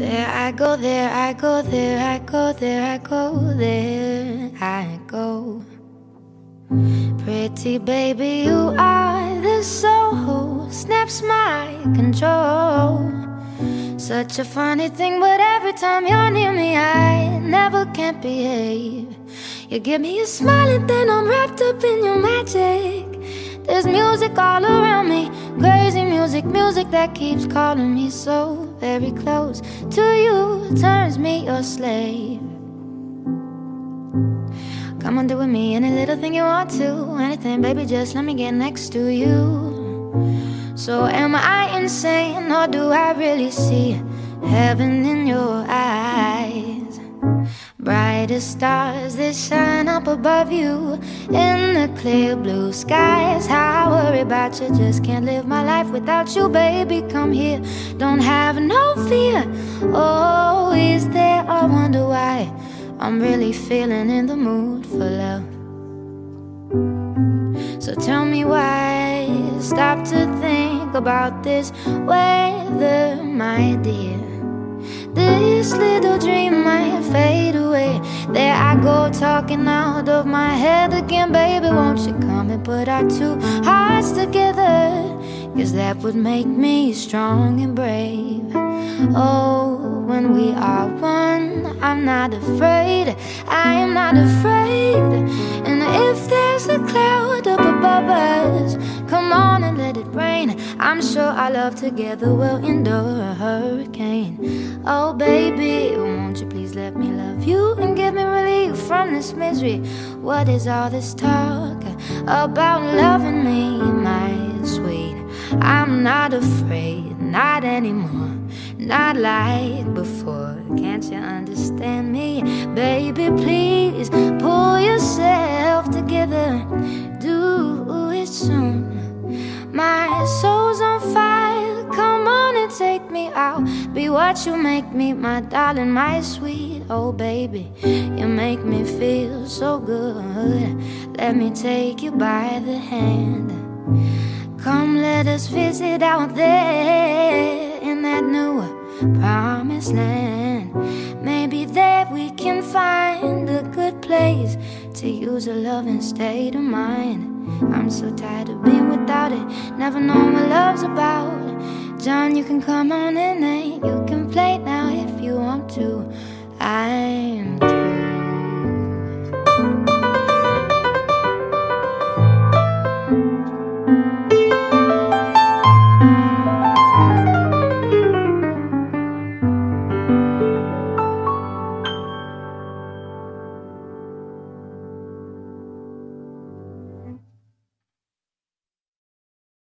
There I go, there I go, there I go, there I go, there I go. Pretty baby, you are the soul who snaps my control. Such a funny thing, but every time you're near me, I never can behave. You give me a smile and then I'm wrapped up in your magic. There's music all around me, crazy music, music that keeps calling me so very close to you, turns me your slave. Come on, do with me any little thing you want to, anything, baby, just let me get next to you. So am I insane, or do I really see heaven in your eyes? Brightest stars that shine up above you in the clear blue skies. How I worry about you, just can't live my life without you, baby, come here. Don't have no fear, oh, is there? I wonder why I'm really feeling in the mood for love. So tell me why, stop to think about this weather, my dear. This little dream might fade away. There I go, talking out of my head again. Baby, won't you come and put our two hearts together? 'Cause that would make me strong and brave. Oh, when we are one, I'm not afraid, I am not afraid. And if there's a cloud up above us, come on and let it rain. I'm sure our love together will endure a hurricane. Oh baby, won't you please let me love you and give me relief from this misery? What is all this talk about loving me, my sweet? I'm not afraid, not anymore, not like before. Can't you understand me? Baby, please pull yourself together, do it soon. My soul's on fire, come on and take me out. Be what you make me, my darling, my sweet. Oh baby, you make me feel so good. Let me take you by the hand. Come, let us visit out there in that new promised land. Maybe there we can find a good place to use a loving state of mind. I'm so tired of being without it, never knowing what love's about. John, you can come on in and you can